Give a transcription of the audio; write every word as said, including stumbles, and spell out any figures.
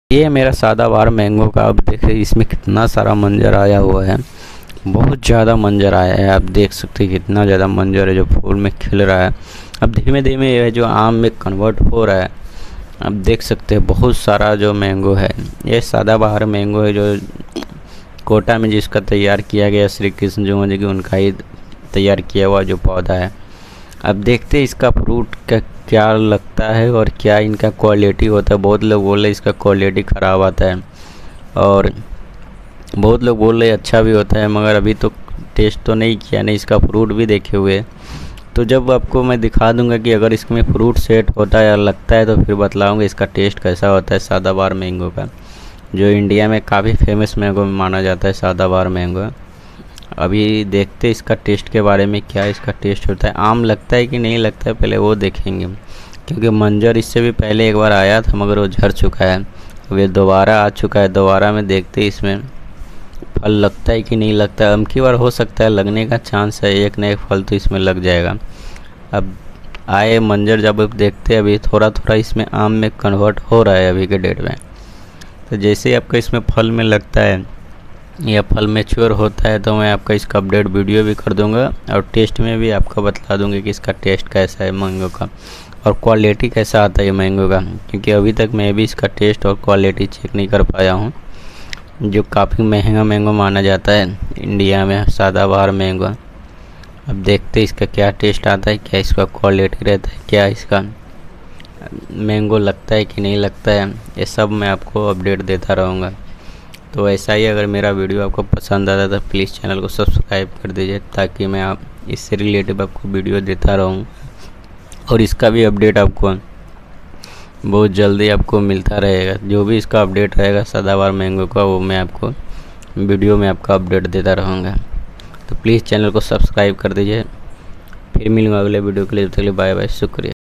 ये मेरा सदाबहार मैंगो का, आप देख रहे हैं इसमें कितना सारा मंजर आया हुआ है। बहुत ज़्यादा मंजर आया है, आप देख सकते हैं कितना ज़्यादा मंजर है जो फूल में खिल रहा है। अब धीमे धीमे ये जो आम में कन्वर्ट हो रहा है। आप देख सकते हैं बहुत सारा जो मैंगो है, ये सदाबहार मैंगो है जो कोटा में जिसका तैयार किया गया श्री कृष्ण जो जी की उनका ही तैयार किया हुआ जो पौधा है। अब देखते हैं इसका फ्रूट का क्या लगता है और क्या इनका क्वालिटी होता है। बहुत लोग बोल रहे इसका क्वालिटी ख़राब आता है और बहुत लोग बोल रहे अच्छा भी होता है, मगर अभी तो टेस्ट तो नहीं किया, नहीं इसका फ्रूट भी देखे हुए। तो जब आपको मैं दिखा दूंगा कि अगर इसमें फ्रूट सेट होता है या लगता है तो फिर बतलाऊंगा इसका टेस्ट कैसा होता है सदाबहार मैंगो का, जो इंडिया में काफ़ी फेमस मैंगो माना जाता है सदाबहार मैंगो। अभी देखते इसका टेस्ट के बारे में, क्या इसका टेस्ट होता है, आम लगता है कि नहीं लगता है पहले वो देखेंगे। क्योंकि मंजर इससे भी पहले एक बार आया था मगर वो झड़ चुका है, अब ये दोबारा आ चुका है। दोबारा में देखते इसमें फल लगता है कि नहीं लगता है। अब की बार हो सकता है लगने का चांस है, एक न एक फल तो इसमें लग जाएगा। अब आए मंजर जब अब देखते हैं, अभी थोड़ा थोड़ा इसमें आम में कन्वर्ट हो रहा है अभी के डेट में। तो जैसे ही आपका इसमें फल में लगता है या फल मैच्योर होता है तो मैं आपका इसका अपडेट वीडियो भी कर दूंगा और टेस्ट में भी आपको बता दूंगा कि इसका टेस्ट कैसा है मैंगो का और क्वालिटी कैसा आता है मैंगो का। क्योंकि अभी तक मैं भी इसका टेस्ट और क्वालिटी चेक नहीं कर पाया हूँ, जो काफ़ी महंगा मैंगो माना जाता है इंडिया में सदाबहार मैंगो। अब देखते इसका क्या टेस्ट आता है, क्या इसका क्वालिटी रहता है, क्या इसका मैंगो लगता है कि नहीं लगता है, ये सब मैं आपको अपडेट देता रहूँगा। तो ऐसा ही अगर मेरा वीडियो आपको पसंद आता है तो प्लीज़ चैनल को सब्सक्राइब कर दीजिए, ताकि मैं आप इससे रिलेटिव आपको वीडियो देता रहूँ और इसका भी अपडेट आपको बहुत जल्दी आपको मिलता रहेगा। जो भी इसका अपडेट रहेगा सदाबहार मैंगो का वो मैं आपको वीडियो में आपका अपडेट देता रहूँगा। तो प्लीज़ चैनल को सब्सक्राइब कर दीजिए। फिर मिलूँगा अगले वीडियो के लिए, तब तक के लिए बाय बाय, शुक्रिया।